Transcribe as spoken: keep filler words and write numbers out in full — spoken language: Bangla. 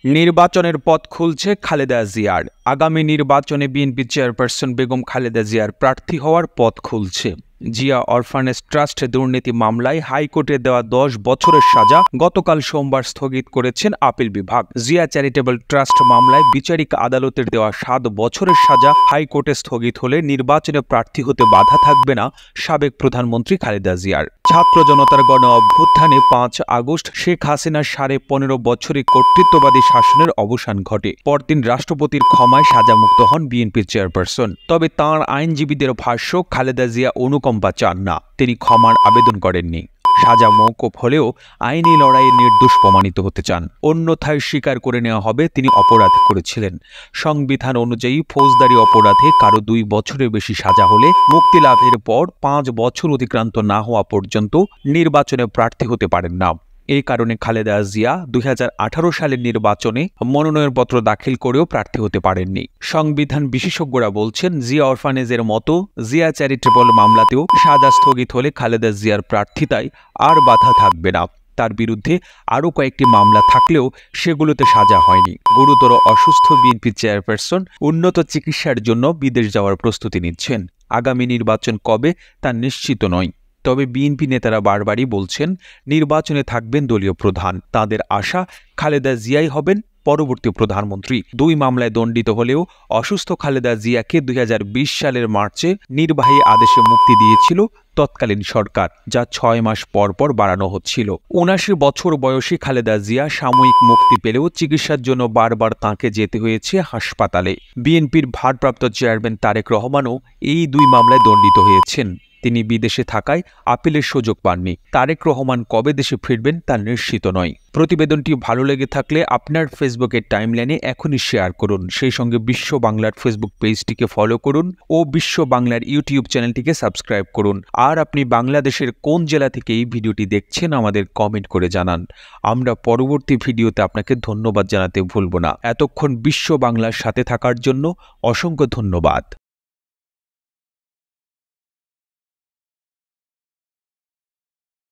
নির্বাচনের পথ খুলছে খালেদা জিয়ার। আগামী নির্বাচনে বিএনপি চেয়ারপারসন বেগম খালেদা জিয়ার প্রার্থী হওয়ার পথ খুলছে। জিয়া অরফানেজ ট্রাস্ট দুর্নীতি মামলায় হাইকোর্টে দেওয়া দশ বছরের সাজা গতকাল সোমবার স্থগিত করেছেন আপিল বিভাগ। জিয়া চ্যারিটেবল ট্রাস্ট মামলায় বিচারিক আদালতের দেওয়া সাত বছরের সাজা হাইকোর্টে স্থগিত হলে নির্বাচনে প্রার্থী হতে বাধা থাকবে না সাবেক প্রধানমন্ত্রী খালেদা জিয়ার। ছাত্র জনতার গণ অভ্যুত্থানে পাঁচ আগস্ট শেখ হাসিনার সাড়ে পনেরো বছরের কর্তৃত্ববাদী শাসনের অবসান ঘটে। পরদিন রাষ্ট্রপতির ক্ষমায় সাজামুক্ত হন বিএনপির চেয়ারপারসন। তবে তাঁর আইনজীবীদের ভাষ্য, খালেদা জিয়া অনুকম্পা চান না, তিনি ক্ষমার আবেদন করেননি। সাজা মওকুফ হলেও আইনি লড়াইয়ে নির্দোষ প্রমাণিত হতে চান। অন্যথায় স্বীকার করে নেওয়া হবে তিনি অপরাধ করেছিলেন। সংবিধান অনুযায়ী ফৌজদারি অপরাধে কারো দুই বছরের বেশি সাজা হলে মুক্তি লাভের পর পাঁচ বছর অতিক্রান্ত না হওয়া পর্যন্ত নির্বাচনে প্রার্থী হতে পারেন না। এই কারণে খালেদা জিয়া দুই হাজার আঠারো সালের নির্বাচনে মনোনয়নপত্র দাখিল করেও প্রার্থী হতে পারেননি। সংবিধান বিশেষজ্ঞরা বলছেন, জিয়া অরফানেজের মতো জিয়া চ্যারিটেবল মামলাতেও সাজা স্থগিত হলে খালেদা জিয়ার প্রার্থিতায় আর বাধা থাকবে না। তার বিরুদ্ধে আরও কয়েকটি মামলা থাকলেও সেগুলোতে সাজা হয়নি। গুরুতর অসুস্থ বিএনপি চেয়ারপারসন উন্নত চিকিৎসার জন্য বিদেশ যাওয়ার প্রস্তুতি নিচ্ছেন। আগামী নির্বাচন কবে তা নিশ্চিত নয়। তবে বিএনপি নেতারা বারবারই বলছেন, নির্বাচনে থাকবেন দলীয় প্রধান। তাদের আশা, খালেদা জিয়াই হবেন পরবর্তী প্রধানমন্ত্রী। দুই মামলায় দণ্ডিত হলেও অসুস্থ খালেদা জিয়াকে দুই হাজার বিশ সালের মার্চে নির্বাহী আদেশে মুক্তি দিয়েছিল তৎকালীন সরকার, যা ছয় মাস পর পর বাড়ানো হচ্ছিল। উনাশি বছর বয়সী খালেদা জিয়া সাময়িক মুক্তি পেলেও চিকিৎসার জন্য বারবার তাঁকে যেতে হয়েছে হাসপাতালে। বিএনপির ভারপ্রাপ্ত চেয়ারম্যান তারেক রহমানও এই দুই মামলায় দণ্ডিত হয়েছেন। তিনি বিদেশে থাকায় আপিলের সুযোগ পাননি। তারেক রহমান কবে দেশে ফিরবেন তা নিশ্চিত নয়। প্রতিবেদনটি ভালো লেগে থাকলে আপনার ফেসবুকের টাইমলাইনে এখনই শেয়ার করুন। সেই সঙ্গে বিশ্ব বাংলার ফেসবুক পেজটিকে ফলো করুন ও বিশ্ব বাংলার ইউটিউব চ্যানেলটিকে সাবস্ক্রাইব করুন। আর আপনি বাংলাদেশের কোন জেলা থেকে এই ভিডিওটি দেখছেন আমাদের কমেন্ট করে জানান। আমরা পরবর্তী ভিডিওতে আপনাকে ধন্যবাদ জানাতে ভুলব না। এতক্ষণ বিশ্ব বাংলার সাথে থাকার জন্য অসংখ্য ধন্যবাদ।